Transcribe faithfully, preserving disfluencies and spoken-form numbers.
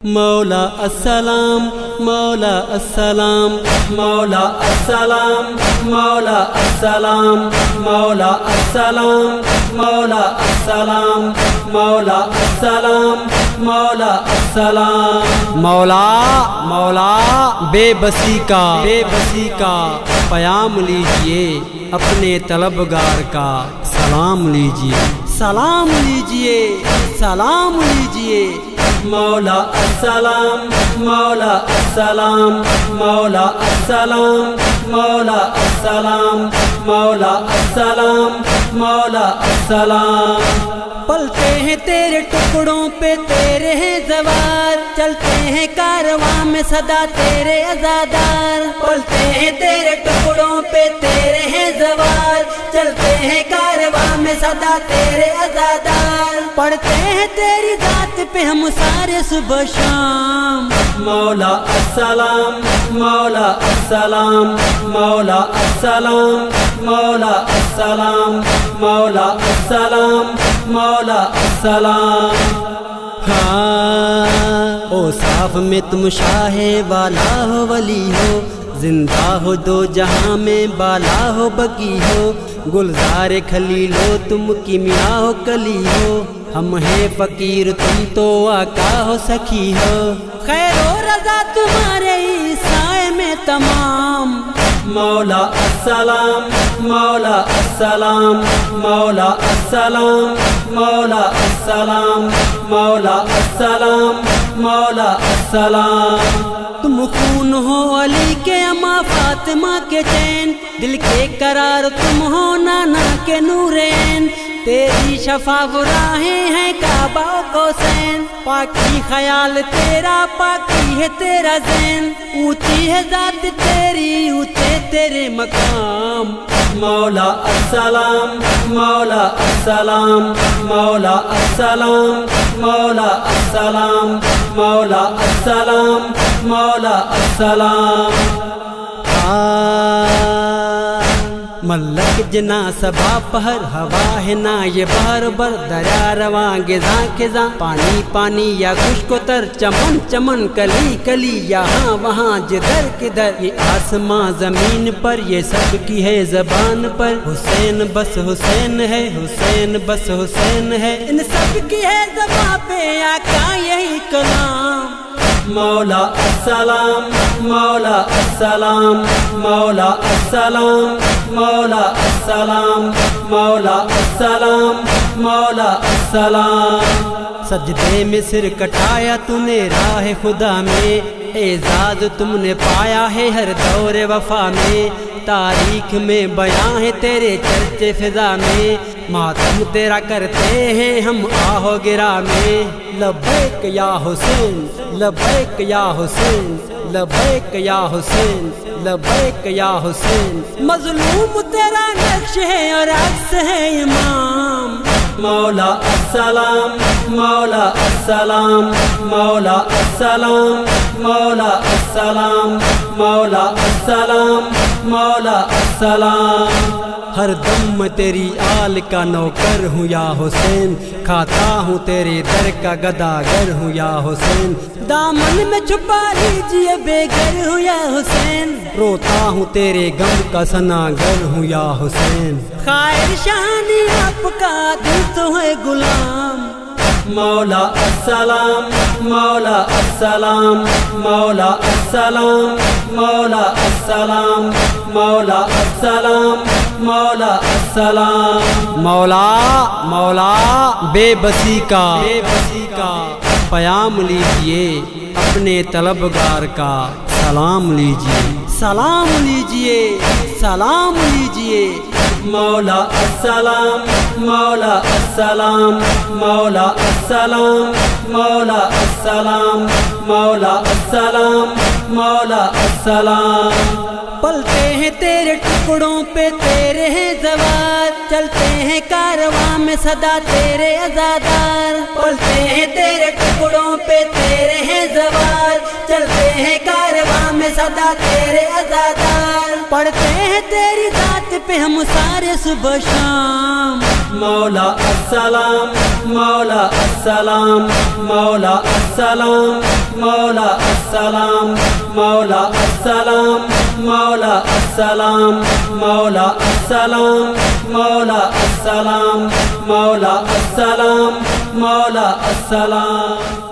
مولا السلام مولا السلام مولا السلام مولا السلام مولا السلام مولا السلام مولا السلام مولا السلام مولا مولا بے بسی کا بے بسی کا پیام لیجئے، اپنے طلبگار کا سلام لیجئے، سلام لیجئے، سلام لیجئے۔ مولا السلام مولا السلام مولا السلام مولا السلام مولا السلام مولا السلام۔ پلتے ہیں تیرے ٹکڑوں پہ تیرے ہیں زوار، چلتے ہیں کارواں میں صدا تیرے عزادار۔ پلتے ہیں تیرے ٹکڑوں پہ تیرے ہیں زوار، چلتے ہیں کارواں میں صدا تیرے عزادار۔ پڑھتے ہیں تیری ذات پہ ہم سارے صبح شام۔ مولا السلام مولا السلام مولا السلام مولا السلام مولا السلام مولا السلام۔ ہاں او صاف میں تم شاہ والا ہو، ولی ہو، زندہ ہو دو جہاں میں بالا ہو، بقی ہو، گلزار خلیل ہو، تم کیمیا ہو، کلی ہو، ہم ہیں فقیر تم تو آقا ہو، سخی ہو، خیر و رضا تمہارے ہی سائے میں تمام۔ مولا السلام مولا السلام مولا السلام مولا السلام مولا السلام مولا السلام۔ تم خون ہو علی کے اما فاطمہ کے چین، دل کے قرار تم ہو نانا کے نورین، تیری شفاف راہیں ہیں کعبہ و قوسین، پاکی خیال تیرا پاکی ہے تیرا ذہن، اونچی ہے ذات تیری اونچے تیرے مقام۔ مولا السلام مولا السلام مولا السلام مولا السلام مولا السلام مولا السلام۔ ملک جنا سبا پہر ہوا ہے نا یہ بہر بر، دریا رواں گزاں خزاں، پانی پانی یا خشک و تر، چمن چمن کلی کلی، یہاں وہاں جدھر کدھر، یہ آسماں زمین پر یہ سب کی ہے زبان پر، حسین بس حسین ہے حسین بس حسین ہے، ان سب کی ہے زبان پہ آقا یہی کلام۔ مولا السلام مولا السلام مولا السلام مولا السلام مولا السلام مولا السلام۔ سجدے میں سر کٹایا تو نے راہ خدا میں، اعزاز تم نے پایا ہے ہر دور وفا میں، تاریخ میں بیاں ہے تیرے چرچے فضا میں، ماتم تیرا کرتے ہیں ہم آہو گرا میں، لبیک یا حسین لبیک یا حسین لبیک یا حسین لبیک یا حسین۔ مظلوم تیرا نقش ہے اور عکس ہے امام۔ مولا السلام مولا السلام مولا السلام مولا السلام مولا السلام مولا السلام۔ ہر دم تیری آل کا نوکر ہوں یا حسین، کھاتا ہوں تیرے در کا گداگر ہوں یا حسین، دامن میں چھپا لیجئے بے گھر ہوں یا حسین، روتا ہوں تیرے غم کا سناگر ہوں یا حسین، خیر شانی آپ کا دل تو ہے غلام۔ مولا السلام مولا السلام مولا السلام مولا السلام مولا السلام مولا السلام۔ مولا مولا بے بسی کا بے بسی کا پیام لیجئے، اپنے طلبگار کا سلام لیجئے، سلام لیجئے، سلام لیجئے۔ مولا السلام مولا السلام مولا السلام مولا السلام مولا السلام مولا السلام۔ پلتے ہیں تیرے ٹکڑوں پہ تیرے ہیں زوار، چلتے ہیں کارواں میں صدا تیرے عزادار۔ پلتے ہیں تیرے ٹکڑوں پہ تیرے ہیں زوار، چلتے ہیں کارواں میں صدا تیرے عزادار۔ پڑھتے ہیں تیری ذات پہ ہم سارے صبح شام. مولا السلام مولا السلام مولا السلام مولا السلام مولا السلام مولا السلام مولا السلام مولا السلام مولا السلام مولا السلام.